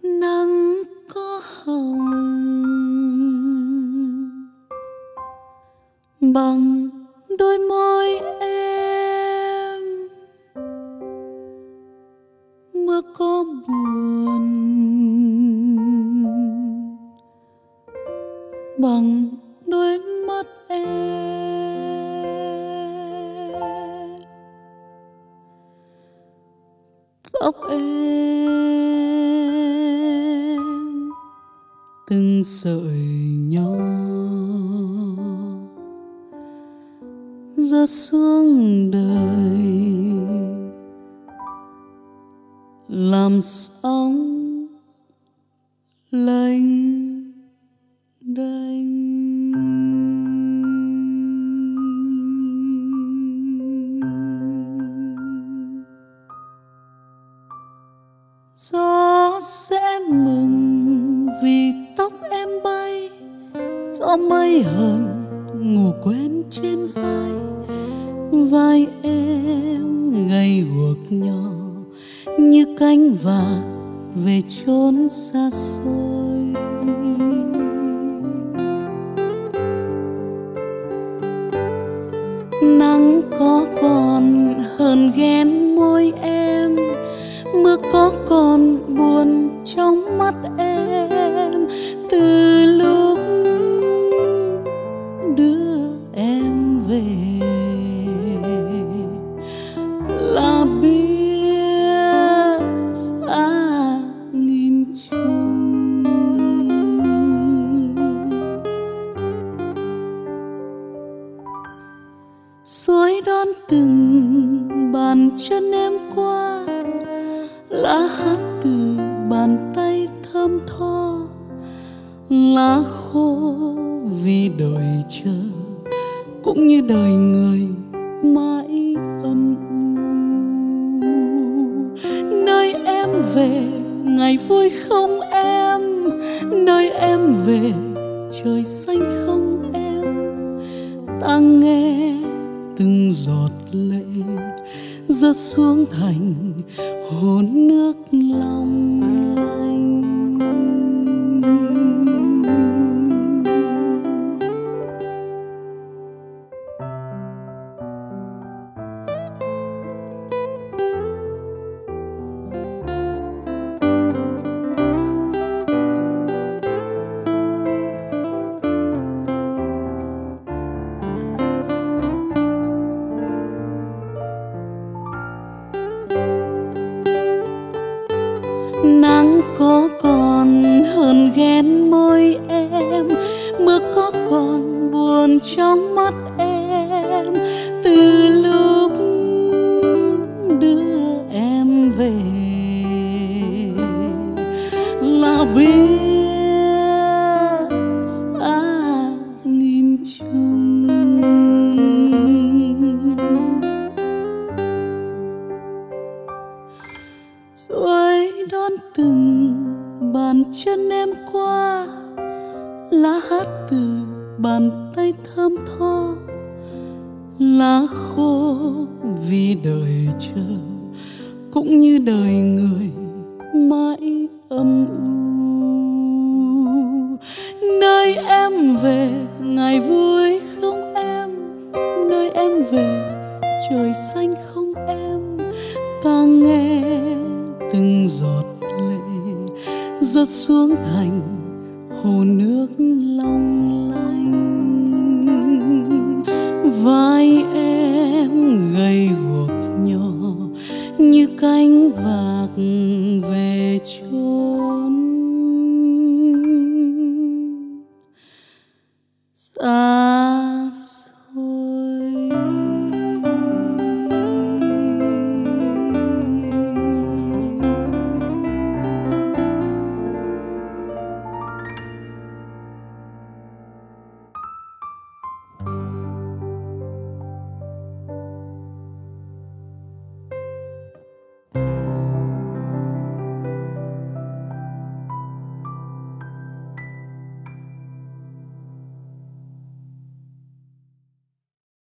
nắng có hồng bằng đôi môi em, mưa có buồn bằng đôi mắt em, tóc em từng sợi nhỏ rơi xuống đời làm sóng lênh đênh. Gió sẽ mừng vì tóc em bay, gió mây hờn ngủ quên trên vai. Vai em gầy guộc nhỏ như cánh vạc về chốn xa xôi. Nắng có còn hờn ghen môi em, mưa có còn buồn trong mắt em. Từ lúc đưa em về là biết xa nghìn trùng. Suối đón từng bàn chân em qua, lá hát từ bàn tay thơm tho. Lá khô vì đợi chờ cũng như đời người mãi âm u. Nơi em về ngày vui không em, nơi em về trời xanh không em. Ta nghe từng giọt lệ rớt xuống thành hồ nước long lanh. Nắng có còn hờn ghen môi em, mưa có còn buồn trong mắt em. Từ lúc đưa em về là biết xa nghìn trùng. Suối đón từng bàn chân em qua, lá hát từ bàn tay thơm tho. Lá khô vì đời chờ cũng như đời người mãi âm u. Nơi em về ngày vui không em, nơi em về trời xanh không em. Ta nghe từng giọt lệ rớt xuống thành hồ nước long lanh. Vai em gầy guộc nhỏ như cánh vạc về chốn